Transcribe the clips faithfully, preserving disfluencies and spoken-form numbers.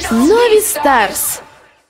Novi Stars.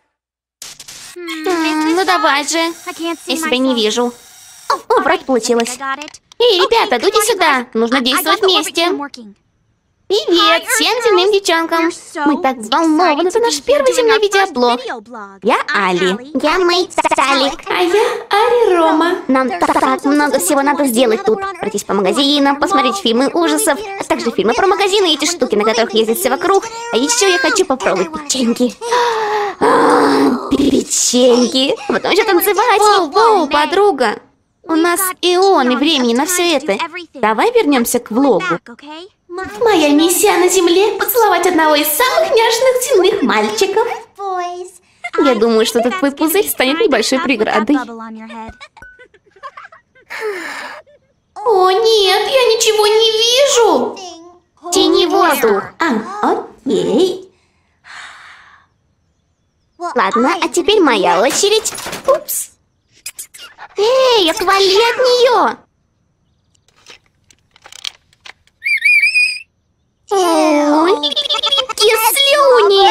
Ну давай же. Я себя не вижу. О, вроде получилось. Эй, ребята, идите сюда. Нужно действовать вместе. Привет всем земным девчонкам. Мы так взволнованы. Это наш первый земной видеоблог. Я Али. Я Мэй Талик. А я Ари Рома. Нам так много всего надо сделать тут. Пройтись по магазинам, посмотреть фильмы ужасов, а также фильмы про магазины и эти штуки, на которых ездят все вокруг. А еще я хочу попробовать печеньки. А, печеньки. Потом еще танцевать. Воу, воу, подруга. У нас и он, и времени на все это. Давай вернемся к влогу. Моя миссия на Земле – поцеловать одного из самых няшных земных мальчиков. Я думаю, что этот твой пузырь станет небольшой преградой. О, нет, я ничего не вижу. Тяни воздух. А, окей. Ладно, а теперь моя очередь. Упс. Эй, отвали от нее. Ой, слюни.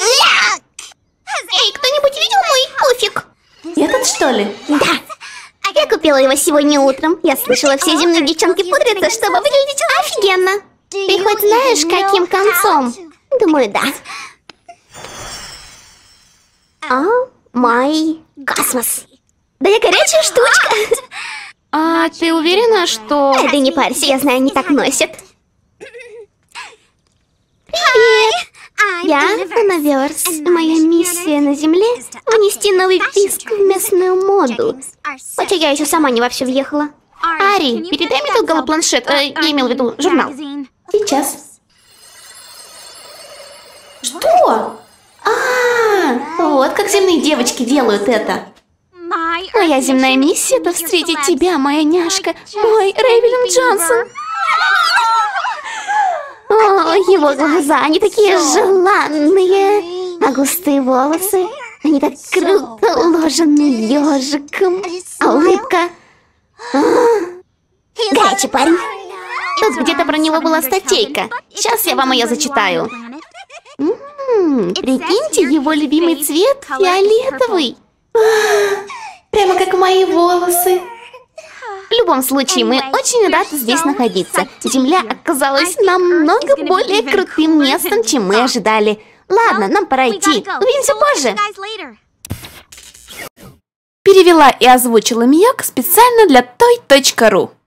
Эй, кто-нибудь видел мой пуфик? Этот, что ли? Да. Я купила его сегодня утром. Я слышала, все земные девчонки пудрятся, чтобы выглядеть офигенно. Ты хоть знаешь, каким концом? Думаю, да. О, мой космос. Да я горячая штучка. А ты уверена, что... Эй, да не парься, я знаю, они так носят. Привет! Я Наверс. Моя миссия на Земле — внести новый виск в местную моду. Хотя я еще сама не во все въехала. Ари, передай мне тот голопланшет. Э, я имел в виду журнал. Сейчас. Что? А, вот как земные девочки делают это. Моя земная миссия — это встретить тебя, моя няшка, мой Рейвелин Джонсон. О, его глаза, они такие желанные, а густые волосы, они так круто уложены ежиком, а улыбка... А, горячий парень. Тут где-то про него была статейка. Сейчас я вам ее зачитаю. М-м, прикиньте, его любимый цвет фиолетовый. Прямо как мои волосы. В любом случае, мы очень рады здесь находиться. Земля оказалась намного более крутым местом, чем мы ожидали. Ладно, нам пора идти. Увидимся позже. Перевела и озвучила Мияк специально для той точка ру.